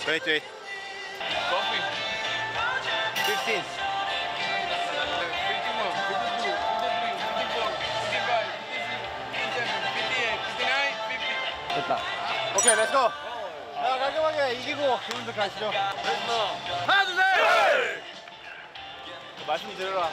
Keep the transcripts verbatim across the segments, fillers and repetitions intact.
Wait, wait. Coffee. fifteen. fifty-one, fifty-two, fifty-three, fifty-four, fifty-five, fifty-six, fifty-seven, fifty-eight, fifty-nine, fifty. 됐다. 오케이, 렛츠고. 자, 깔끔하게 이기고 기분도 가시죠. 하나, 둘, 셋! 말씀 들어라.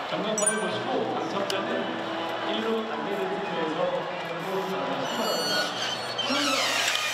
정면번을 보시고 당첨자는 일로 단계된 투표에서 공고 나가시기 바랍니다.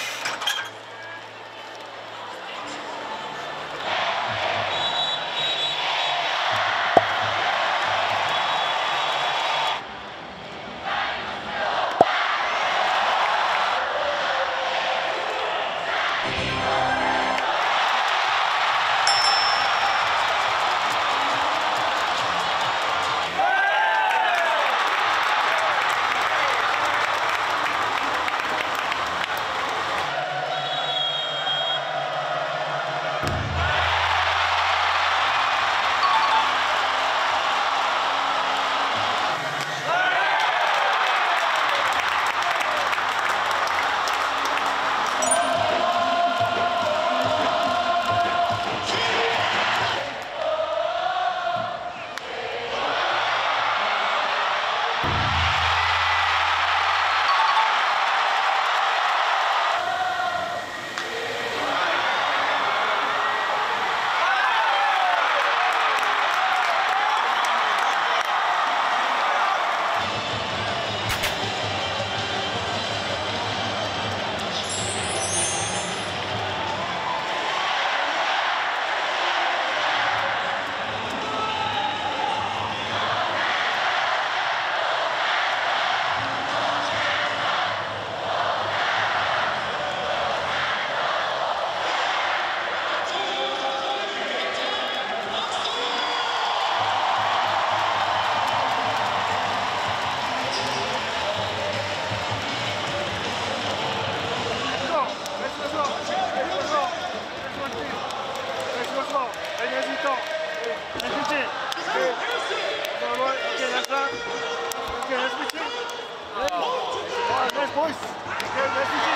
Boys, okay, let's begin.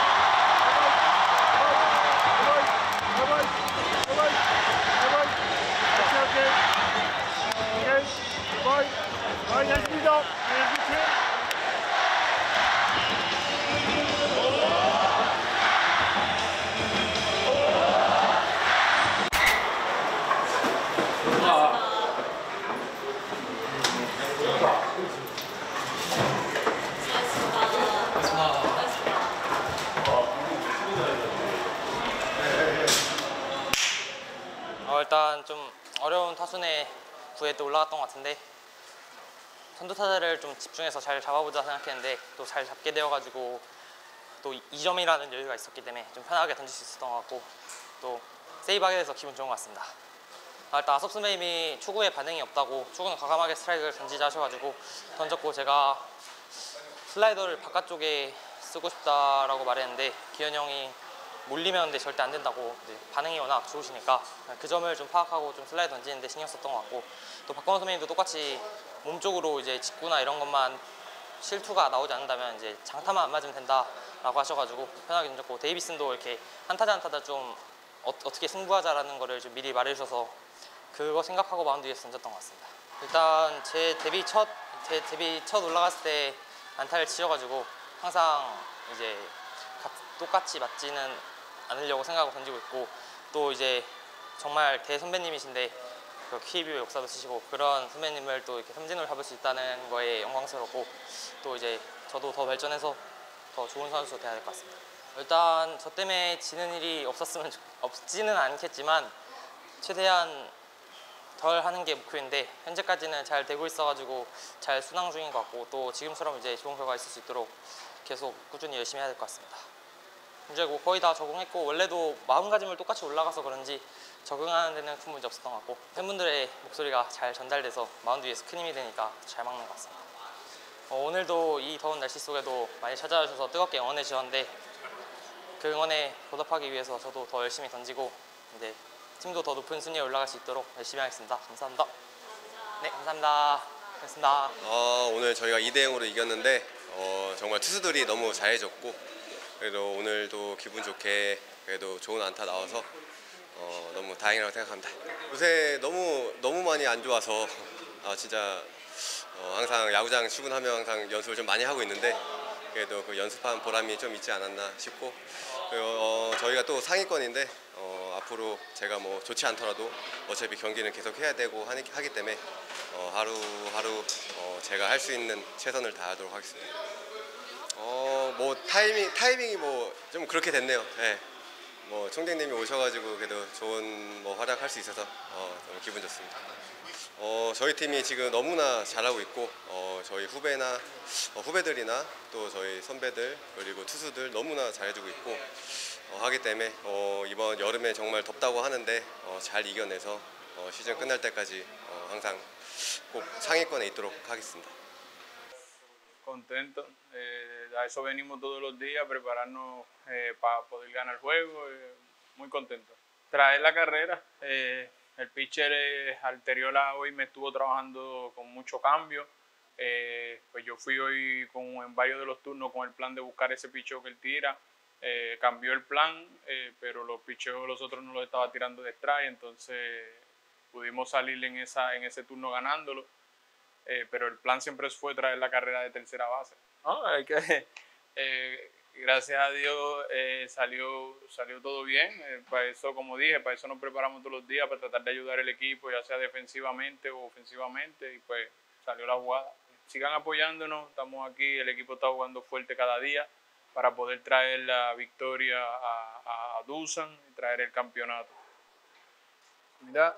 Bye bye. Bye bye. Bye bye. Okay, okay. Okay. Bye. Bye. Let's meet up. Let's begin. 어, 일단 좀 어려운 타순에 구회 때 올라갔던 것 같은데 선두 타자를 좀 집중해서 잘 잡아보자 생각했는데 또 잘 잡게 되어가지고 또 이 점이라는 여유가 있었기 때문에 좀 편하게 던질 수 있었던 것 같고 또 세이브하게 돼서 기분 좋은 것 같습니다. 아, 일단 아섭 선배님이 초구에 반응이 없다고 초구는 과감하게 스트라이크를 던지자 하셔가지고 던졌고 제가 슬라이더를 바깥쪽에 쓰고 싶다라고 말했는데 기현이 형이 몰리면 근데 절대 안 된다고 반응이 워낙 좋으시니까 그 점을 좀 파악하고 좀 슬라이드 던지는데 신경 썼던 것 같고 또 박건호 선배님도 똑같이 몸쪽으로 이제 직구나 이런 것만 실투가 나오지 않는다면 이제 장타만 안 맞으면 된다라고 하셔가지고 편하게 던졌고 데이비슨도 이렇게 한타자 한타자 좀 어, 어떻게 승부하자라는 거를 좀 미리 말해주셔서 그거 생각하고 마운드 위에서 던졌던 것 같습니다. 일단 제 데뷔 첫, 제 데뷔 첫 올라갔을 때 안타를 치셔가지고 항상 이제 똑같이 맞지는 않으려고 생각하고 던지고 있고 또 이제 정말 대선배님이신데 그 케이비오 역사도 치시고 그런 선배님을 또 이렇게 삼진으로 잡을 수 있다는 거에 영광스럽고 또 이제 저도 더 발전해서 더 좋은 선수가 돼야 될 것 같습니다. 일단 저 때문에 지는 일이 없었으면 좋, 없지는 않겠지만 최대한 덜 하는 게 목표인데 현재까지는 잘 되고 있어가지고 잘 순항 중인 것 같고 또 지금처럼 이제 좋은 결과가 있을 수 있도록 계속 꾸준히 열심히 해야 될 것 같습니다. 이제 뭐 거의 다 적응했고 원래도 마음가짐을 똑같이 올라가서 그런지 적응하는 데는 큰 문제 없었던 것 같고 팬분들의 목소리가 잘 전달돼서 마운드 위에서 큰 힘이 되니까 잘 막는 것 같습니다. 어, 오늘도 이 더운 날씨 속에도 많이 찾아와 주셔서 뜨겁게 응원해 주셨는데 그 응원에 보답하기 위해서 저도 더 열심히 던지고 이제 팀도 더 높은 순위에 올라갈 수 있도록 열심히 하겠습니다. 감사합니다. 네, 감사합니다. 고맙습니다. 어, 오늘 저희가 이 대 영으로 이겼는데 어, 정말 투수들이 너무 잘해줬고 그래도 오늘도 기분 좋게 그래도 좋은 안타 나와서 어, 너무 다행이라고 생각합니다. 요새 너무 너무 많이 안 좋아서 아, 진짜 어, 항상 야구장 출근하면 항상 연습을 좀 많이 하고 있는데 그래도 그 연습한 보람이 좀 있지 않았나 싶고 그리고 어, 저희가 또 상위권인데 어, 앞으로 제가 뭐 좋지 않더라도 어차피 경기는 계속 해야 되고 하니, 하기 때문에 어, 하루하루 어, 제가 할 수 있는 최선을 다하도록 하겠습니다. 어, 뭐 타이밍 타이밍이 뭐 좀 그렇게 됐네요. 네. 뭐 총장님이 오셔가지고 그래도 좋은 뭐 활약할 수 있어서 어, 너무 기분 좋습니다. 어, 저희 팀이 지금 너무나 잘하고 있고 어, 저희 후배나 어, 후배들이나 또 저희 선배들 그리고 투수들 너무나 잘해주고 있고 어, 하기 때문에 어, 이번 여름에 정말 덥다고 하는데 어, 잘 이겨내서 어, 시즌 끝날 때까지 어, 항상 꼭 상위권에 있도록 하겠습니다. Contento, eh, a eso venimos todos los días, prepararnos eh, para poder ganar el juego, eh, muy contento. Traer la carrera, eh, el pitcher eh, anterior a hoy me estuvo trabajando con mucho cambio, eh, pues yo fui hoy con, en varios de los turnos con el plan de buscar ese picheo que él tira, eh, cambió el plan, eh, pero los picheos los otros no los estaba tirando de strike, entonces pudimos salir en, esa, en ese turno ganándolo. Eh, pero el plan siempre fue traer la carrera de tercera base. ¿No? Hay que, eh, gracias a Dios eh, salió, salió todo bien. Eh, para eso, como dije, para eso nos preparamos todos los días, para tratar de ayudar al equipo, ya sea defensivamente o ofensivamente, y pues salió la jugada. Sigan apoyándonos, estamos aquí, el equipo está jugando fuerte cada día para poder traer la victoria a, a, a Doosan y traer el campeonato. Mira.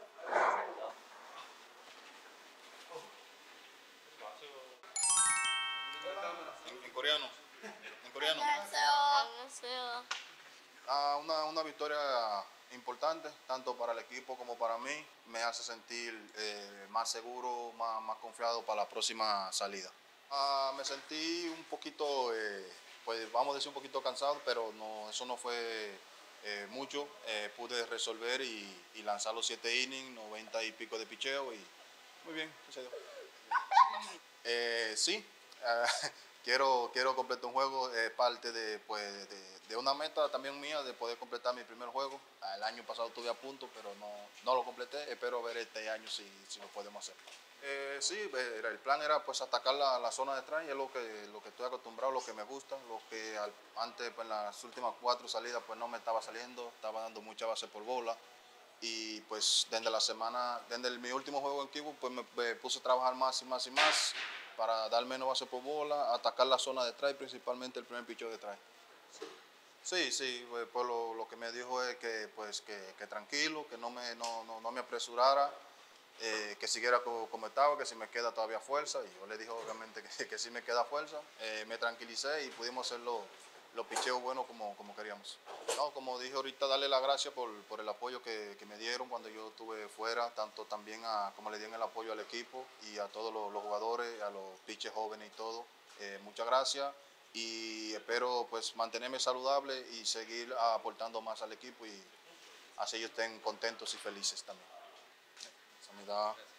En coreano, en coreano. 안녕하세요. Ah, una, una victoria importante, tanto para el equipo como para mí. Me hace sentir eh, más seguro, más, más confiado para la próxima salida. Ah, me sentí un poquito, eh, pues vamos a decir un poquito cansado, pero no, eso no fue eh, mucho. Eh, pude resolver y, y lanzar los siete innings, noventa y pico de picheo y muy bien, sucedió. Eh, sí. Uh, quiero, quiero completar un juego, es eh, parte de, pues, de, de una meta también mía de poder completar mi primer juego. El año pasado estuve a punto, pero no, no lo completé. Espero ver este año si, si lo podemos hacer. Eh, sí, el plan era pues atacar la, la zona de strike, es lo que, lo que estoy acostumbrado, lo que me gusta, lo que al, antes pues, en las últimas cuatro salidas pues no me estaba saliendo, estaba dando mucha base por bola. Y pues desde la semana, desde el, mi último juego en Kibu, pues me, me puse a trabajar más y más y más para dar menos base por bola, atacar la zona de strike, principalmente el primer picheo de strike. Sí, sí, pues lo, lo que me dijo es que, pues, que, que tranquilo, que no me, no, no, no me apresurara, eh, que siguiera como, como estaba, que si me queda todavía fuerza, y yo le dije obviamente que, que sí me queda fuerza, eh, me tranquilicé y pudimos hacerlo los picheos buenos como, como queríamos. No, como dije ahorita, darle las gracias por, por el apoyo que, que me dieron cuando yo estuve fuera, tanto también a, como le dieron el apoyo al equipo y a todos los, los jugadores, a los pitchers jóvenes y todo. Eh, muchas gracias y espero pues mantenerme saludable y seguir aportando más al equipo y así ellos estén contentos y felices también. Sanidad.